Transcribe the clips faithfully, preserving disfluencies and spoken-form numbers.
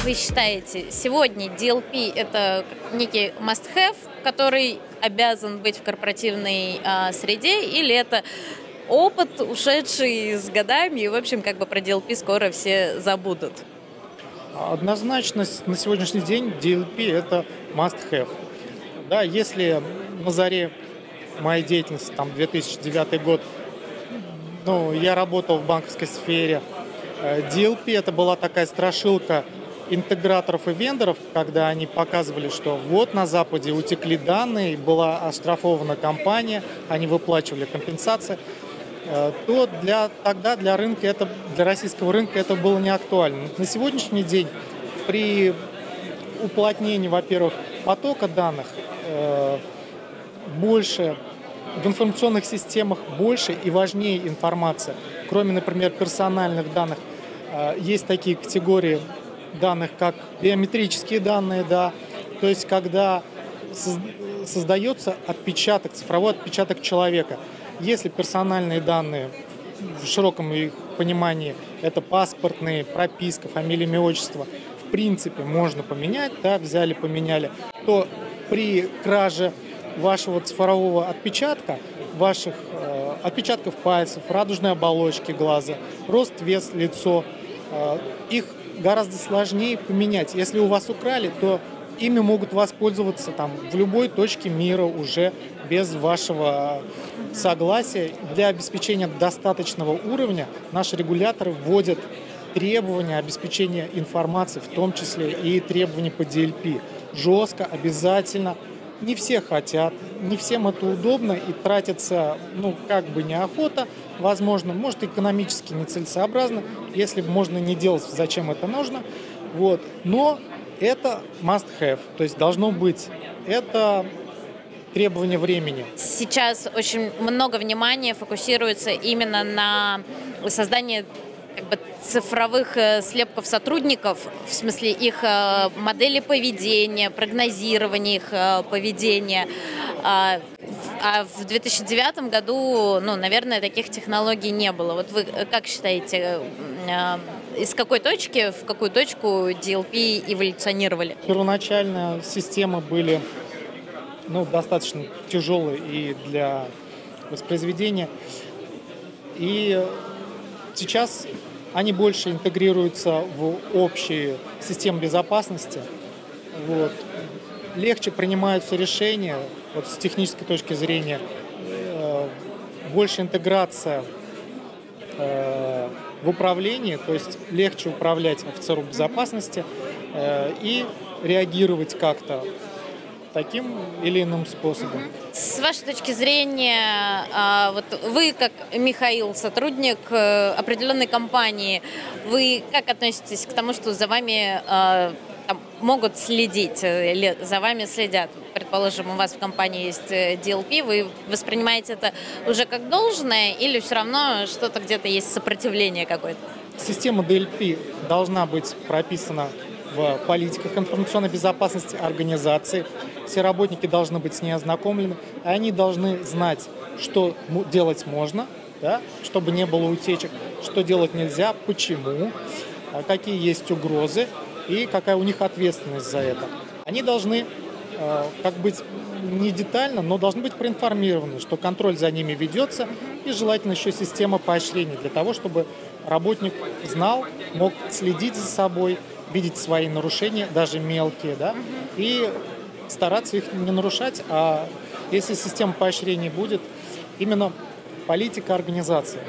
вы считаете, сегодня ди эл пи – это некий must-have, который обязан быть в корпоративной а, среде, или это опыт, ушедший с годами, и, в общем, как бы про ди эл пи скоро все забудут? Однозначно, на сегодняшний день ди эл пи – это must-have. Да, если на заре моей деятельности, там, две тысячи девятый год, ну, я работал в банковской сфере, ди эл пи – это была такая страшилка интеграторов и вендоров, когда они показывали, что вот на Западе утекли данные, была оштрафована компания, они выплачивали компенсации, то для, тогда для рынка, это, для российского рынка это было не актуально. На сегодняшний день при уплотнении, во-первых, потока данных э, больше, в информационных системах больше и важнее информация. Кроме, например, персональных данных, э, есть такие категории данных, как биометрические данные, да, то есть когда создается отпечаток, цифровой отпечаток человека. Если персональные данные в широком их понимании это паспортные, прописка, фамилия, имя, отчество, в принципе можно поменять, да, взяли, поменяли, то при краже вашего цифрового отпечатка, ваших э, отпечатков пальцев, радужной оболочки глаза, рост, вес, лицо, э, их гораздо сложнее поменять. Если у вас украли, то ими могут воспользоваться там в любой точке мира уже без вашего согласия. Для обеспечения достаточного уровня наши регуляторы вводят требования обеспечения информации, в том числе и требования по ди эл пи. Жестко, обязательно. Не все хотят, не всем это удобно и тратится, ну, как бы неохота, возможно, может, экономически нецелесообразно, если можно не делать, зачем это нужно, вот, но это must-have, то есть должно быть, это требование времени. Сейчас очень много внимания фокусируется именно на создании как бы цифровых слепков сотрудников, в смысле их модели поведения, прогнозирования их поведения. А в две тысячи девятом году, ну, наверное, таких технологий не было. Вот вы как считаете, из какой точки в какую точку ди эл пи эволюционировали? Первоначально системы были, ну, достаточно тяжелые и для воспроизведения. И сейчас они больше интегрируются в общие системы безопасности. Вот. Легче принимаются решения, вот с технической точки зрения, э, больше интеграция э, в управлении, то есть легче управлять офицеру безопасности э, и реагировать как-то таким или иным способом. С вашей точки зрения, вот вы, как Михаил, сотрудник определенной компании, вы как относитесь к тому, что за вами там могут следить или за вами следят? Предположим, у вас в компании есть ди эл пи, вы воспринимаете это уже как должное или все равно что-то где-то есть сопротивление какое-то? Система ди эл пи должна быть прописана в политиках информационной безопасности организации. Все работники должны быть с ней ознакомлены, и они должны знать, что делать можно, да, чтобы не было утечек, что делать нельзя, почему, какие есть угрозы и какая у них ответственность за это. Они должны, как быть, не детально, но должны быть проинформированы, что контроль за ними ведется, и желательно еще система поощрений для того, чтобы работник знал, мог следить за собой, видеть свои нарушения, даже мелкие, да, и стараться их не нарушать, а если система поощрений будет, именно политика организации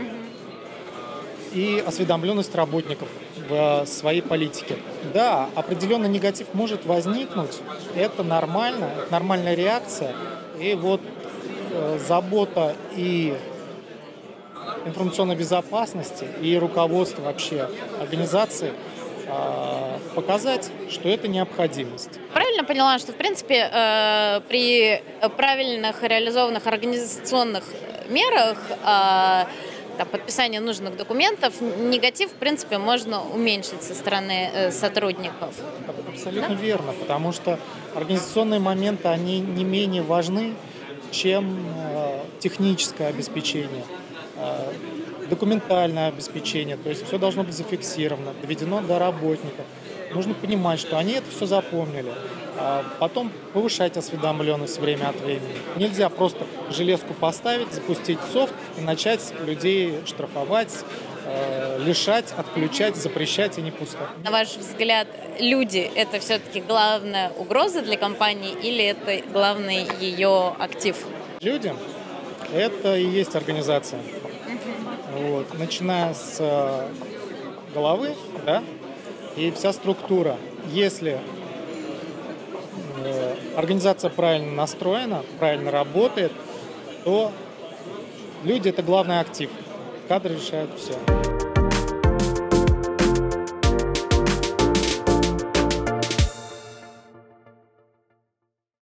и осведомленность работников в своей политике. Да, определенный негатив может возникнуть, это нормально, это нормальная реакция, и вот э, забота и информационной безопасности, и руководство вообще организации показать, что это необходимость. Правильно поняла, что, в принципе, э, при правильных реализованных организационных мерах, э, там, подписания нужных документов, негатив, в принципе, можно уменьшить со стороны э, сотрудников? Абсолютно да? Верно, потому что организационные моменты, они не менее важны, чем э, техническое обеспечение. Э, документальное обеспечение, то есть все должно быть зафиксировано, доведено до работников. нужно понимать, что они это все запомнили. А потом повышать осведомленность время от времени. Нельзя просто железку поставить, запустить софт и начать людей штрафовать, э, лишать, отключать, запрещать и не пускать. На ваш взгляд, люди — это все-таки главная угроза для компании или это главный ее актив? Люди — это и есть организация. Вот. Начиная с э, головы, да, и вся структура. Если э, организация правильно настроена, правильно работает, то люди — это главный актив. Кадры решают все.